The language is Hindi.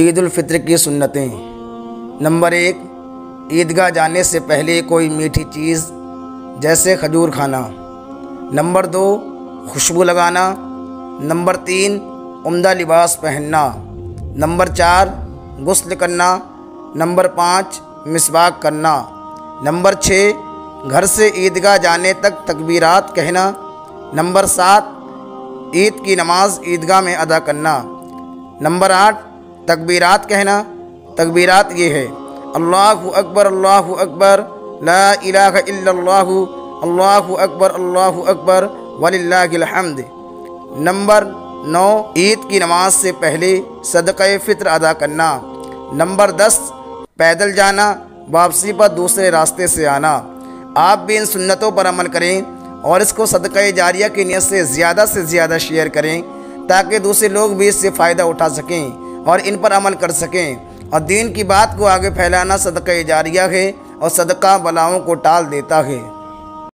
ईद उल फित्र की सुन्नतें। नंबर 1, ईदगाह जाने से पहले कोई मीठी चीज़ जैसे खजूर खाना। नंबर 2, खुशबू लगाना। नंबर 3, उम्दा लिबास पहनना। नंबर 4, गुस्ल करना। नंबर 5, मिसवाक करना। नंबर 6, घर से ईदगाह जाने तक तकबीरात कहना। नंबर 7, ईद की नमाज ईदगाह में अदा करना। नंबर 8, तकबीरात कहना। तकबीरात ये है: अल्लाहु अकबर, ला इलाहा इल्लल्लाहु, अल्लाहु अकबर वलिल्लाहिल हम्द। नंबर 9, ईद की नमाज से पहले सदक़े फ़ित्र अदा करना। नंबर 10, पैदल जाना, वापसी पर दूसरे रास्ते से आना। आप भी इन सुन्नतों पर अमल करें और इसको सदक़े जारिया की नियत से ज़्यादा शेयर करें, ताकि दूसरे लोग भी इससे फ़ायदा उठा सकें और इन पर अमल कर सकें। और दीन की बात को आगे फैलाना सदक़े जारिया है और सदका बलाओं को टाल देता है।